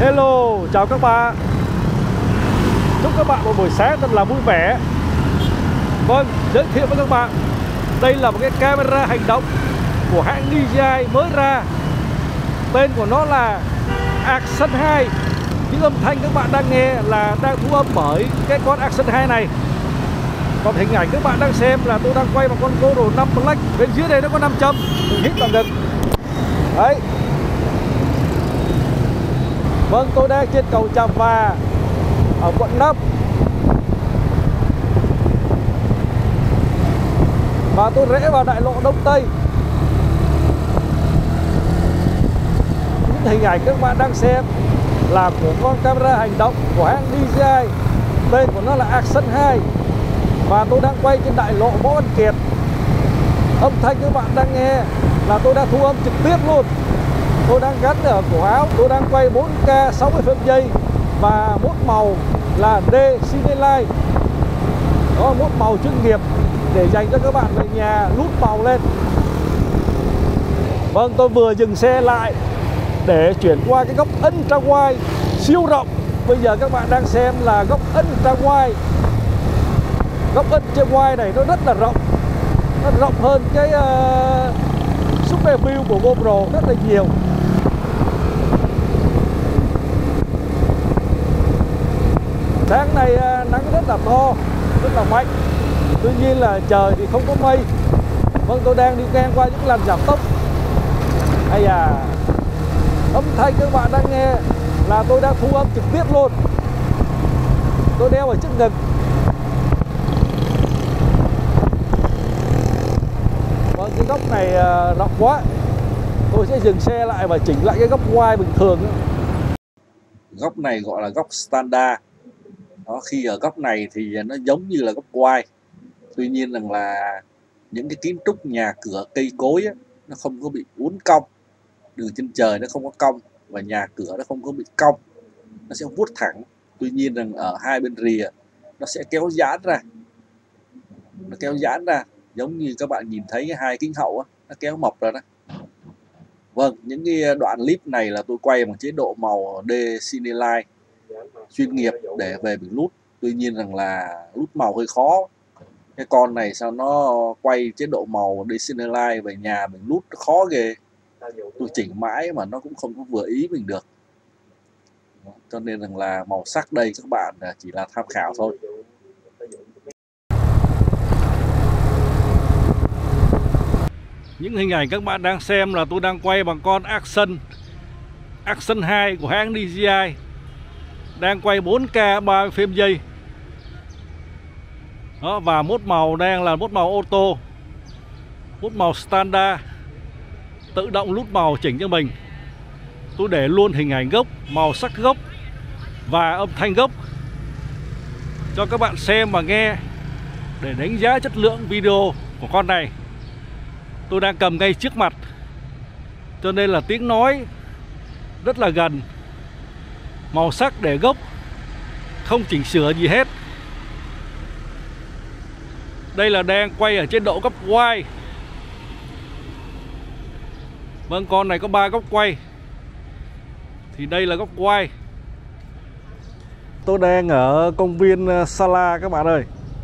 Hello, chào các bạn. Chúc các bạn một buổi sáng thật là vui vẻ. Vâng, giới thiệu với các bạn, đây là một cái camera hành động của hãng DJI mới ra. Tên của nó là Action 2. Những âm thanh các bạn đang nghe là đang thu âm bởi cái con Action 2 này. Còn hình ảnh các bạn đang xem là tôi đang quay bằng con GoPro 5 Black. Bên dưới đây nó có 5 châm, mình hít vào ngực. Đấy. Vâng, tôi đang trên cầu Trà Và ở quận 5. Và tôi rẽ vào đại lộ Đông Tây. Những hình ảnh các bạn đang xem là của con camera hành động của hãng DJI. Tên của nó là Action 2. Và tôi đang quay trên đại lộ Võ Văn Kiệt. Âm thanh các bạn đang nghe là tôi đang thu âm trực tiếp luôn. Tôi đang gắn ở cổ áo. Tôi đang quay 4K 60 frame giây. Và mốt màu là D Cinelight. Đó, mốt màu chuyên nghiệp để dành cho các bạn về nhà lút màu lên. Vâng, tôi vừa dừng xe lại để chuyển qua cái góc ultra wide siêu rộng. Bây giờ các bạn đang xem là góc ultra wide. Góc ultra wide này nó rất là rộng. Nó rộng hơn cái super view của GoPro rất là nhiều. Sáng nay nắng rất là to, rất là mạnh. Tuy nhiên là trời thì không có mây. Vâng, tôi đang đi ngang qua những làn giảm tốc. Ây da, âm thanh các bạn đang nghe là tôi đang thu âm trực tiếp luôn. Tôi đeo ở trước ngực. Vâng, cái góc này rộng quá. Tôi sẽ dừng xe lại và chỉnh lại cái góc wide bình thường. Góc này gọi là góc standard. Đó, khi ở góc này thì nó giống như là góc wide. Tuy nhiên rằng là những cái kiến trúc nhà cửa cây cối á, nó không có bị uốn cong. Đường trên trời nó không có cong. Và nhà cửa nó không có bị cong. Nó sẽ vuốt thẳng. Tuy nhiên rằng ở hai bên rìa nó sẽ kéo giãn ra. Nó kéo giãn ra. Giống như các bạn nhìn thấy hai kính hậu á, nó kéo mọc ra đó. Vâng, những cái đoạn clip này là tôi quay bằng chế độ màu D Cinelight chuyên nghiệp để về mình lút. Tuy nhiên rằng là lút màu hơi khó. Cái con này sao nó quay chế độ màu D Cinelight về nhà mình lút khó ghê. Tôi chỉnh mãi mà nó cũng không có vừa ý mình được. Cho nên rằng là màu sắc đây các bạn chỉ là tham khảo thôi. Những hình ảnh các bạn đang xem là tôi đang quay bằng con Action 2 của hãng DJI. Đang quay 4K 30 frame giây. Đó, và mốt màu đang là mốt màu auto. Mốt màu standard. Tự động lút màu chỉnh cho mình. Tôi để luôn hình ảnh gốc, màu sắc gốc và âm thanh gốc cho các bạn xem và nghe để đánh giá chất lượng video của con này. Tôi đang cầm ngay trước mặt, cho nên là tiếng nói rất là gần. Màu sắc để gốc, không chỉnh sửa gì hết. Đây là đang quay ở trên độ góc wide. Vâng, con này có 3 góc quay. Thì đây là góc wide. Tôi đang ở công viên Sala các bạn ơi.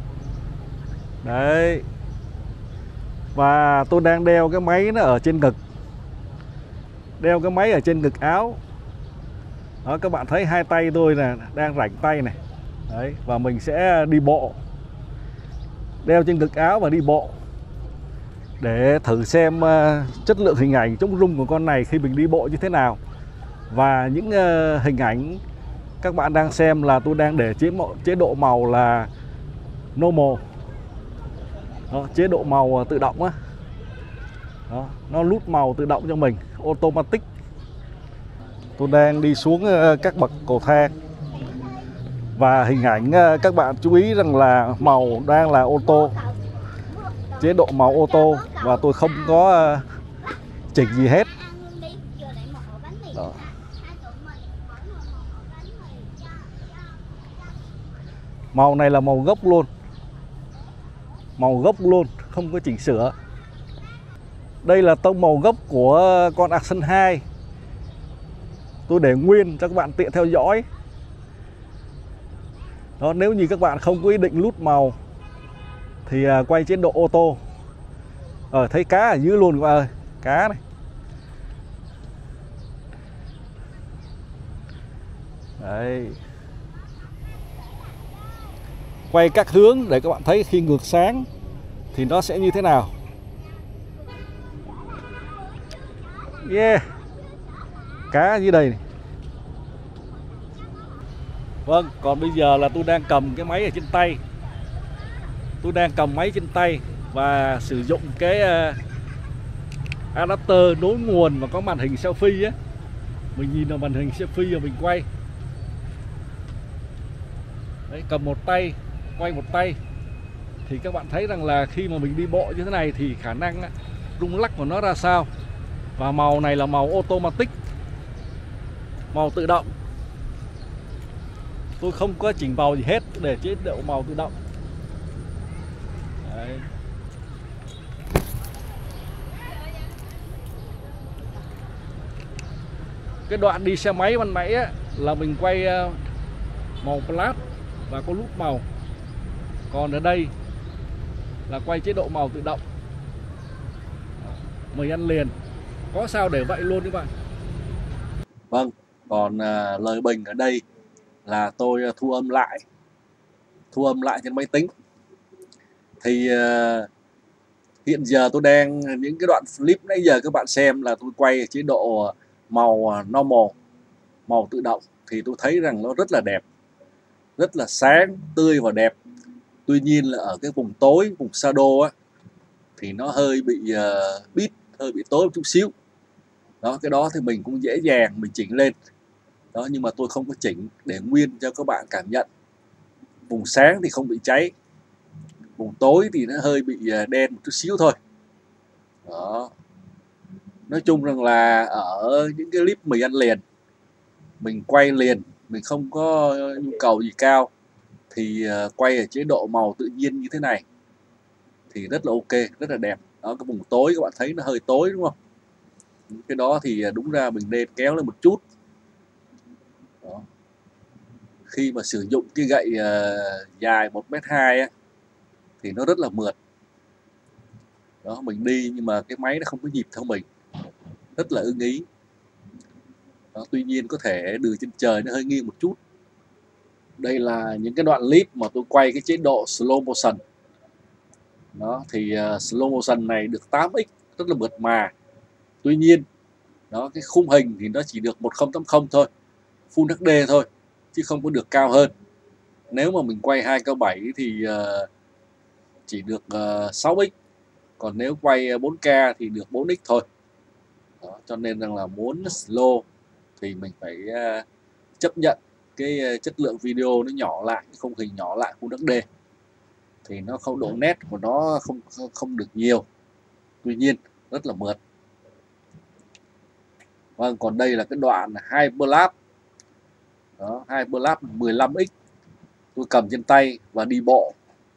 Đấy. Và tôi đang đeo cái máy nó ở trên ngực. Đeo cái máy ở trên ngực áo. Đó, các bạn thấy hai tay tôi nè, đang rảnh tay này. Đấy, và mình sẽ đi bộ. Đeo trên ngực áo và đi bộ. Để thử xem chất lượng hình ảnh chống rung của con này khi mình đi bộ như thế nào. Và những hình ảnh các bạn đang xem là tôi đang để chế độ màu là normal. Đó, chế độ màu tự động á. Đó, nó lút màu tự động cho mình, automatic. Tôi đang đi xuống các bậc cầu thang. Và hình ảnh các bạn chú ý rằng là màu đang là auto. Chế độ màu auto. Và tôi không có chỉnh gì hết. Đó. Màu này là màu gốc luôn. Màu gốc luôn, không có chỉnh sửa. Đây là tông màu gốc của con Action 2. tôi để nguyên cho các bạn tiện theo dõi. Đó, nếu như các bạn không có ý định lút màu thì quay chế độ ô tô. Thấy cá ở dưới luôn các bạn ơi, cá này. Đấy. Quay các hướng để các bạn thấy khi ngược sáng thì nó sẽ như thế nào. Yeah. Cá dưới đây này. Vâng, còn bây giờ là tôi đang cầm cái máy ở trên tay. Tôi đang cầm máy trên tay và sử dụng cái adapter nối nguồn và có màn hình selfie á. Mình nhìn vào màn hình selfie rồi mình quay. Đấy, cầm một tay, quay một tay. Thì các bạn thấy rằng là khi mà mình đi bộ như thế này thì khả năng rung lắc của nó ra sao. Và màu này là màu automatic, màu tự động. Tôi không có chỉnh vào gì hết để chế độ màu tự động. Đấy. Cái đoạn đi xe máy ban nãy á, là mình quay màu flash và có nút màu. Còn ở đây là quay chế độ màu tự động. Mình ăn liền. Có sao để vậy luôn các bạn. Vâng, còn lời bình ở đây là tôi thu âm lại trên máy tính. Thì hiện giờ tôi đang những cái đoạn clip nãy giờ các bạn xem là tôi quay ở chế độ màu normal, màu tự động, thì tôi thấy rằng nó rất là đẹp, rất là sáng, tươi và đẹp. Tuy nhiên là ở cái vùng tối, vùng shadow á, thì nó hơi bị bít, hơi bị tối một chút xíu. Đó, cái đó thì mình cũng dễ dàng mình chỉnh lên. Đó, nhưng mà tôi không có chỉnh để nguyên cho các bạn cảm nhận. Vùng sáng thì không bị cháy, vùng tối thì nó hơi bị đen một chút xíu thôi. Đó. Nói chung rằng là ở những cái clip mình ăn liền, mình quay liền, mình không có nhu cầu gì cao, thì quay ở chế độ màu tự nhiên như thế này thì rất là ok, rất là đẹp. Đó, cái vùng tối các bạn thấy nó hơi tối đúng không? Cái đó thì đúng ra mình nên kéo lên một chút. Đó. Khi mà sử dụng cái gậy dài 1m2 á, thì nó rất là mượt. Đó, mình đi nhưng mà cái máy nó không có nhịp theo mình, rất là ưng ý. Đó, tuy nhiên có thể đường trên trời nó hơi nghiêng một chút. Đây là những cái đoạn clip mà tôi quay cái chế độ slow motion. Đó, thì slow motion này được 8x, rất là mượt mà. Tuy nhiên đó, cái khung hình thì nó chỉ được 1080 thôi, Full HD thôi, chứ không có được cao hơn. Nếu mà mình quay 2K7 thì chỉ được 6x, còn nếu quay 4K thì được 4x thôi. Đó, cho nên rằng là muốn slow thì mình phải chấp nhận cái chất lượng video nó nhỏ lại, cái khung hình nhỏ lại, Full HD, thì nó không, độ nét của nó không được nhiều. Tuy nhiên rất là mượt. Vâng, còn đây là cái đoạn Hyperlapse. Đó, Hyperlapse 15x. Tôi cầm trên tay và đi bộ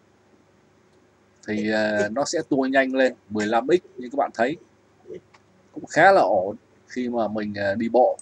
thì nó sẽ tua nhanh lên 15x như các bạn thấy. Cũng khá là ổn khi mà mình đi bộ.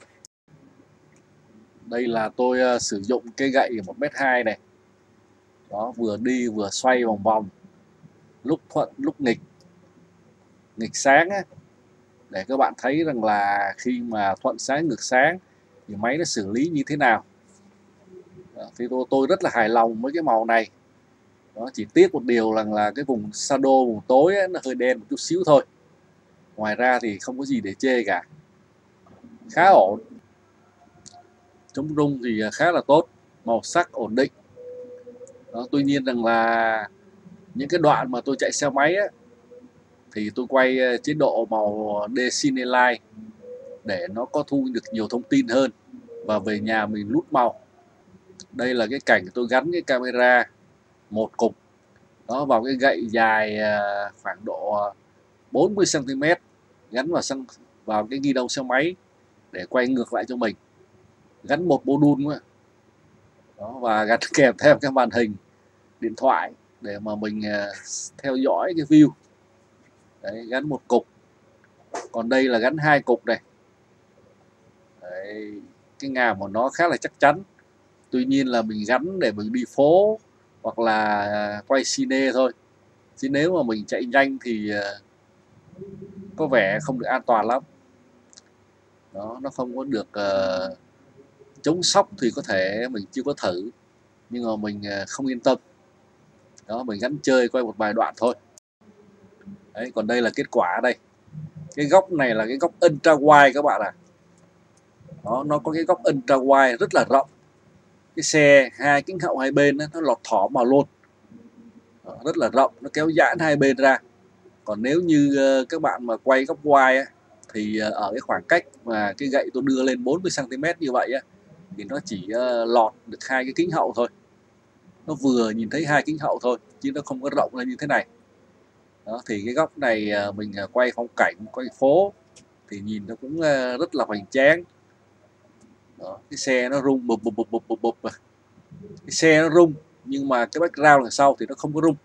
Đây là tôi sử dụng cái gậy 1m2 này. Đó, vừa đi vừa xoay vòng vòng, lúc thuận lúc nghịch, nghịch sáng á, để các bạn thấy rằng là khi mà thuận sáng ngược sáng thì máy nó xử lý như thế nào. Đó, thì tôi rất là hài lòng với cái màu này. Đó, chỉ tiếc một điều là cái vùng shadow, vùng tối ấy, nó hơi đen một chút xíu thôi. Ngoài ra thì không có gì để chê cả, khá ổn. Chống rung thì khá là tốt, màu sắc ổn định. Đó, tuy nhiên rằng là những cái đoạn mà tôi chạy xe máy ấy, thì tôi quay chế độ màu Decinelight để nó có thu được nhiều thông tin hơn và về nhà mình lút màu. Đây là cái cảnh tôi gắn cái camera một cục đó vào cái gậy dài khoảng độ 40 cm, gắn vào cái ghi đông xe máy để quay ngược lại cho mình, gắn một module đó, và gắn kèm theo cái màn hình điện thoại để mà mình theo dõi cái view. Đấy, gắn một cục. Còn đây là gắn hai cục này. Đấy. cái ngàm của nó khá là chắc chắn. Tuy nhiên là mình gắn để mình đi phố hoặc là quay cine thôi, chứ nếu mà mình chạy nhanh thì có vẻ không được an toàn lắm. Đó, nó không có được chống sốc thì có thể mình chưa có thử, nhưng mà mình không yên tâm. Đó, mình gắn chơi quay một vài đoạn thôi. Đấy, còn đây là kết quả đây. Cái góc này là cái góc ultra wide các bạn ạ. Đó, nó có cái góc ultra wide rất là rộng. Cái xe hai kính hậu hai bên nó lọt thỏm vào luôn. Đó, rất là rộng, nó kéo giãn hai bên ra. Còn nếu như các bạn mà quay góc wide á, thì ở cái khoảng cách mà cái gậy tôi đưa lên 40 cm như vậy á, thì nó chỉ lọt được hai cái kính hậu thôi. Nó vừa nhìn thấy hai kính hậu thôi, chứ nó không có rộng lên như thế này. Đó, thì cái góc này mình quay phong cảnh, quay phố thì nhìn nó cũng rất là hoành tráng. Đó, cái xe nó rung bụp bụp bụp bụp bụp bụp. Cái xe nó rung nhưng mà cái background đằng sau thì nó không có rung.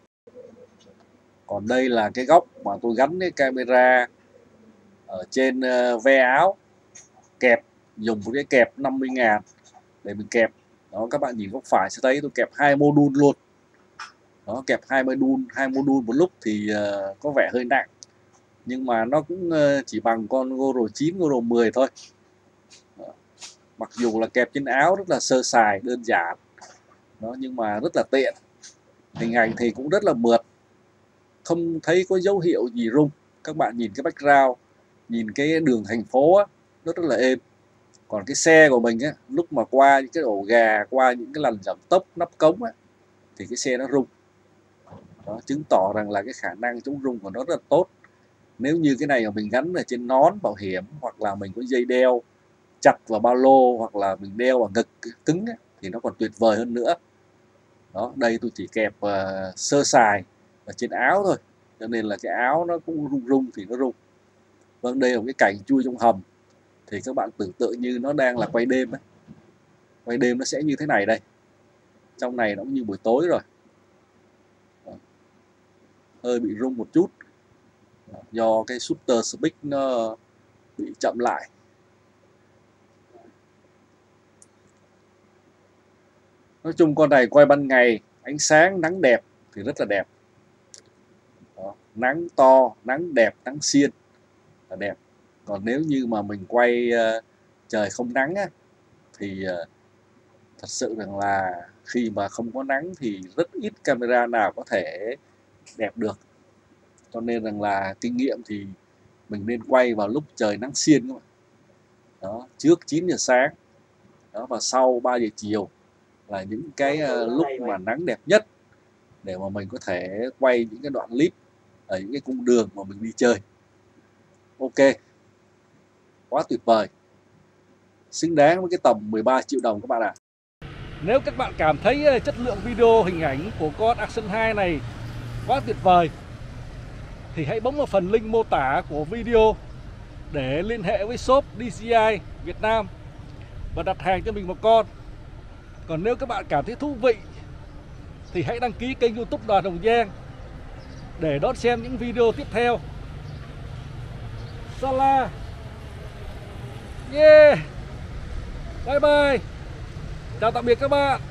Còn đây là cái góc mà tôi gắn cái camera ở trên ve áo, kẹp, dùng một cái kẹp 50.000 để mình kẹp. Đó, các bạn nhìn góc phải sẽ thấy tôi kẹp hai module luôn. Đó, kẹp hai module một lúc thì có vẻ hơi nặng, nhưng mà nó cũng chỉ bằng con GoPro 9, GoPro 10 thôi. Đó, mặc dù là kẹp trên áo rất là sơ sài, đơn giản. Đó, nhưng mà rất là tiện. Hình ảnh thì cũng rất là mượt, không thấy có dấu hiệu gì rung. Các bạn nhìn cái background, nhìn cái đường thành phố á, nó rất là êm. Còn cái xe của mình á, lúc mà qua những cái ổ gà, qua những cái lần giảm tốc, nắp cống á, thì cái xe nó rung. Đó, chứng tỏ rằng là cái khả năng chống rung của nó rất là tốt. Nếu như cái này mà mình gắn ở trên nón bảo hiểm, hoặc là mình có dây đeo chặt vào ba lô, hoặc là mình đeo vào ngực cứng á, thì nó còn tuyệt vời hơn nữa. Đó, đây tôi chỉ kẹp sơ sài ở trên áo thôi, cho nên là cái áo nó cũng rung rung thì nó rung. Vâng, đây là một cái cảnh chui trong hầm, thì các bạn tưởng tượng như nó đang là quay đêm ấy. Quay đêm nó sẽ như thế này đây. Trong này nó cũng như buổi tối rồi. Đó, hơi bị rung một chút. Đó, do cái shutter speed nó bị chậm lại. Nói chung con này quay ban ngày, ánh sáng, nắng đẹp thì rất là đẹp. Đó, nắng to, nắng đẹp, nắng xiên là đẹp. Còn nếu như mà mình quay trời không nắng á, thì thật sự rằng là khi mà không có nắng thì rất ít camera nào có thể đẹp được. Cho nên rằng là kinh nghiệm thì mình nên quay vào lúc trời nắng xiên các bạn. Đó, trước 9 giờ sáng. Đó, và sau 3 giờ chiều là những cái lúc mà nắng đẹp nhất, để mà mình có thể quay những cái đoạn clip ở những cái cung đường mà mình đi chơi. Ok, quá tuyệt vời, xứng đáng với cái tầm 13 triệu đồng các bạn ạ. Nếu các bạn cảm thấy chất lượng video, hình ảnh của con Action 2 này quá tuyệt vời, thì hãy bấm vào phần link mô tả của video để liên hệ với shop DJI Việt Nam và đặt hàng cho mình một con. Còn nếu các bạn cảm thấy thú vị thì hãy đăng ký kênh YouTube Đoàn Hồng Giang để đón xem những video tiếp theo. Sala, yeah, bye bye, chào tạm biệt các bạn.